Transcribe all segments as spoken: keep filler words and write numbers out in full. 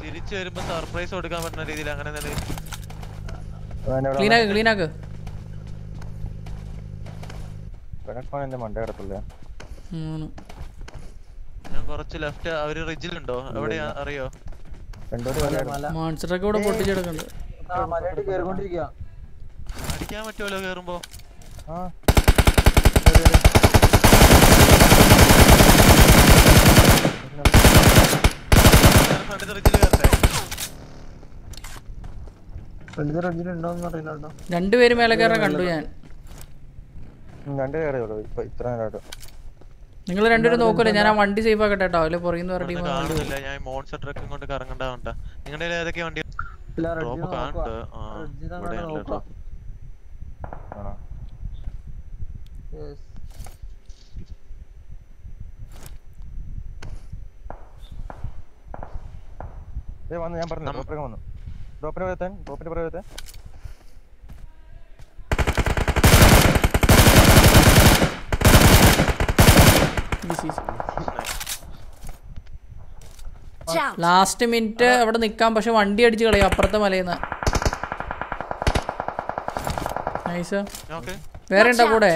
തിരിച്ചു വരുമ്പോ സർപ്രൈസ് കൊടുക്കാൻ പറ്റുന്ന രീതിയിൽ അങ്ങനെ ക്ലീൻ ആക്ക് ക്ലീൻ ആക്ക്. ഞാൻ കുറച്ച് ലെഫ്റ്റ് അവര് റിജിലുണ്ടോ എവിടെയാ അറിയോ? മോൺസ്റ്ററൊക്കെ ഇവിടെ പൊട്ടിച്ചെടുക്കുന്നുണ്ട്. അടിക്കാൻ പറ്റുമല്ലോ കേറുമ്പോ. രണ്ടുപേരും മേലെ കയറാൻ കണ്ടു ഞാൻ. നിങ്ങൾ രണ്ടുപേരും നോക്കൂല്ലേ? ഞാൻ ആ വണ്ടി സേഫ് ആക്കട്ടെ കേട്ടോ. അതില് പുറകിന്ന് പറഞ്ഞ ടീം ഞാൻ മോൺസ്റ്റർ ട്രക്കും കൊണ്ട് കറങ്ങണ്ടാവണ്ട. നിങ്ങളുടെ ഏതൊക്കെ വണ്ടി കാണുന്നുണ്ട്? ഞാൻ പറഞ്ഞു വന്നു ഡ്രോപ്പിന് പോയത്തെ ഡ്രോപ്പിന് പോയത്തെ ലാസ്റ്റ് മിനിറ്റ് അവിടെ നിക്കാം. പക്ഷെ വണ്ടി അടിച്ച് കളയും അപ്പുറത്തെ മലയിന്ന്. നൈസ്. വേറെ ഉണ്ടോ കൂടെ?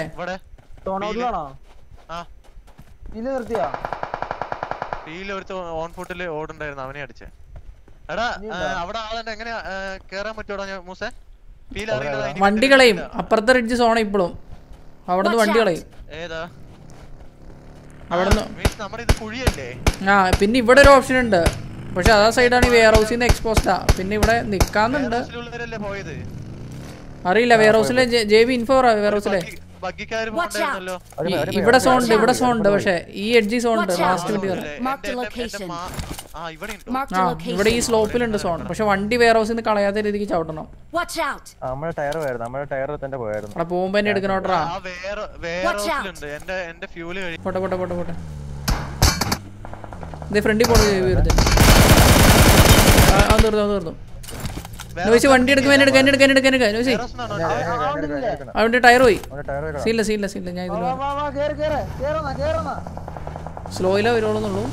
അവനെ അടിച്ചേ. എടാ അവിടെ ആളെ എങ്ങനെ കേറാൻ പറ്റൂടാ മൂസേ? വണ്ടി കളയും അപ്പുറത്തെ റിഡ്ജ് സോണ ഇപ്പോഴും. അവിടുന്ന് വണ്ടി കളയും. ഏതാ അവിടുന്ന്? കുഴിയല്ലേ? ആ പിന്നെ ഇവിടെ ഒരു ഓപ്ഷൻ ഉണ്ട്. പക്ഷെ അതാ സൈഡാണ് ഈ വെയർ ഹൗസിൽ നിന്ന് എക്സ്പോസ്ഡാ. പിന്നെ ഇവിടെ നിക്കാന്നുണ്ട്. അറിയില്ല. വെയർ ഹൗസിലെ ജെ ബി ഇൻഫോ വെയർ ഹൗസിലെ ഇവിടെ സോൺ ഉണ്ട്. ഇവിടെ സോൺ ഉണ്ട്. പക്ഷെ ഈ എഡ്ജി സോൺ ഉണ്ട്. ലാസ്റ്റ് മിനിറ്റ് ഇവിടെ ഈ സ്ലോപ്പിലുണ്ട് സോൺ. പക്ഷെ വണ്ടി വെയർ ഹൗസിൽ നിന്ന് കളയാത്ത രീതിക്ക് ചവിട്ടണം. അവിടെ പോകുമ്പോ തന്നെ എടുക്കണോട്ടാ. പോട്ടെ പോട്ടെ പോട്ടെ പോട്ടെ. ഇതേ ഫ്രണ്ടിൽ പോണ വെറുതെ തീർന്നു തീർന്നു. നോയിച്ച് വണ്ടി എടുക്കും. എന്നെ എടുക്കാൻ എടുക്കാൻ എടുക്കാൻ എടുക്കാൻ നോയിച്ച് അവന്റെ ടയർ പോയി. സീല്ല സീല്ല സീല്ല. ഞാൻ ഇതിൽ സ്ലോയിലാ വരുള്ളൂന്നുള്ളൂ.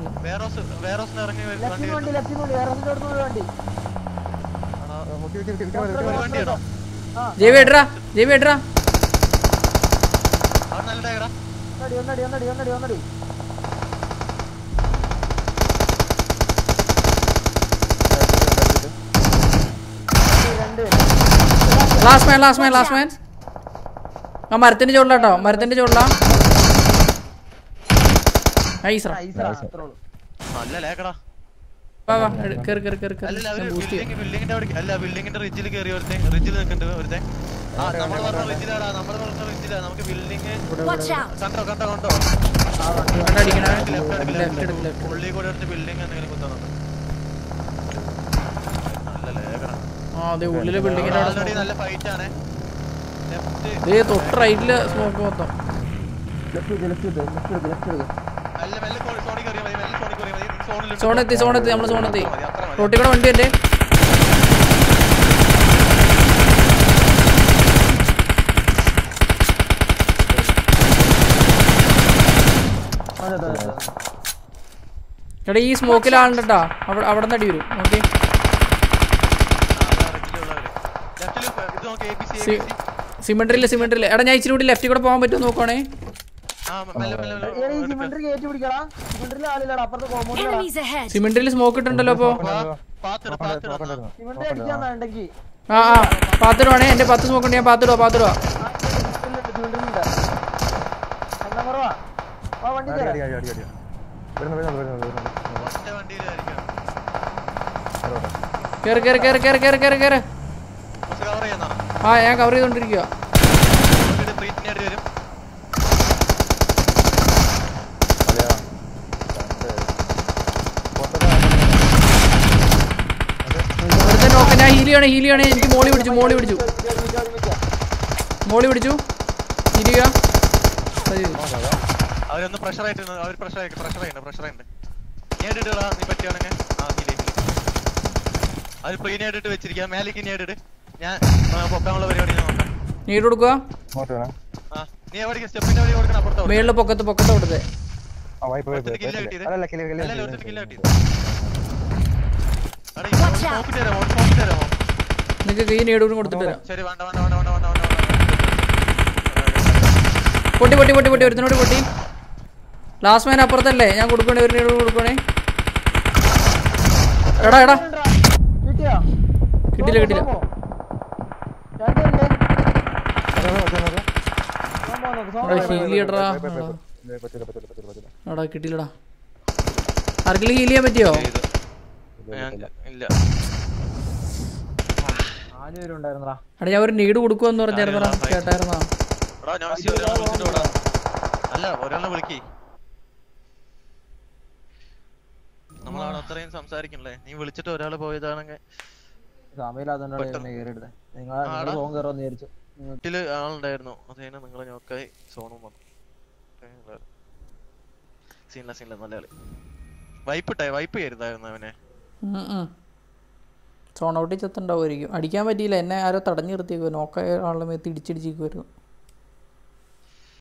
ജെവി എട്രാ ജെവി എട്രാ. Last man last man last man. ആ മരത്തിന്റെ ചോട്ടിലാട്ടോ. മരത്തിന്റെ ചോട്ടിലാ. അതെ ഉള്ളിലെ ബിൽഡിങ്ങിന്റെ തൊട്ട് റൈറ്റില് സ്മോക്ക് മൊത്തം. സോണെത്തി സോണെത്തി നമ്മള് സോണെത്തി. റോട്ടിൽ കൂടെ വണ്ടി അല്ലേ? എടാ ഈ സ്മോക്കിലാളുണ്ടാ. അവിടെ അവിടെ നിന്ന് അടി വരും. ഓക്കെ സിമെട്രില് സിമെട്രില്. എടാ ഞാൻ ഇച്ചിരി കൂടി ലെഫ്റ്റിൽ കൂടെ പോകാൻ പറ്റുമോ നോക്കണേ. സിമെട്രില് സ്മോക്ക് ഇട്ടുണ്ടല്ലോ അപ്പൊ. ആ ആ പാത്തിടുവാണേ. എന്റെ പത്ത് സ്മോക്ക് ഉണ്ട്. ഞാൻ പാത്തിടുവാ പാത്തിടുവാ. കേറ് കേറ് കേറ് കേറ് കേറ് കേറ് കേറ്. ആ ഞാൻ കവർ ചെയ്തോണ്ടിരിക്കുക. ഞാൻ ഹീലിയാണ് ഹീലിയാണ്. എനിക്ക് മോളി പിടിച്ചു മോളി പിടിച്ചു മോളി പിടിച്ചു ഹീലിയ. അവരൊന്ന് പ്രഷർ ആയിട്ട് അവർ പ്രഷർ പ്രഷർ ഉണ്ട് പ്രഷർ ഉണ്ട്. നീ പറ്റുകയാണെങ്കിൽ അവര് പ്രീ നേടിട്ട് വെച്ചിരിക്കാം. മേലേക്ക് നീ എടുത്ത് ഞാൻ പൊക്കാനുള്ള പരിപാടി നോക്കാം. നീട് കൊടുക്കുക. നീ എവിടെ സ്റ്റെപ്പിന്റെ വഴി കൊടുക്കണം. അപ്പുറത്ത് മേളില് പൊക്കത്ത് പൊക്കത്ത് കൊടുത്തേ. നിങ്ങൾക്ക് കൈ നേടൂരും കൊടുത്തിട്ട് തരാം. ശരി വേണ്ട വേണ്ട വേണ്ട വേണ്ട വേണ്ട വേണ്ട പൊട്ടി പൊട്ടി പൊട്ടി പൊട്ടി ഒരുത്തിനോട് പൊട്ടി. ലാസ്റ്റ് മാൻ അപ്പുറത്തല്ലേ? ഞാൻ കൊടുക്കണേ, ഒരു നേട് കൊടുക്കണേ. എടാ എടാ കിട്ടില്ല കിട്ടില്ല. എടാ കിട്ടില്ലടാ. ആർക്കെങ്കിലും ഹീൽ ചെയ്യാൻ പറ്റിയോ? എടാ ഞാൻ ഒരു നീഡ് കൊടുക്കുമെന്ന് പറഞ്ഞായിരുന്നടാ, കേട്ടായിരുന്നോ? അല്ല ഒരാളെ വിളിക്കേ, നമ്മളാണ് അത്രയും സംസാരിക്കണല്ലേ. നീ വിളിച്ചിട്ട് ഒരാള് പോയതാണെങ്കിൽ വീട്ടില് ആളുണ്ടായിരുന്നു, അതേനെ നിങ്ങളെ നോക്കായി സോണും വന്നു. സീനില്ല സീനില്ല നല്ല കളി. വൈപ്പിട്ടെ വൈപ്പ് ചെയ്തായിരുന്നു അവനെ. സോൺ ഔട്ടിൽ ചെത്തുണ്ടാവുമായിരിക്കും. അടിക്കാൻ പറ്റിയില്ല, എന്നെ ആരോ തടഞ്ഞു നിർത്തിയേക്കുവായിരുന്നു. നോക്കായ ആളുടെ മേത്ത് ഇടിച്ചിടിച്ചിരിക്കുമായിരുന്നു.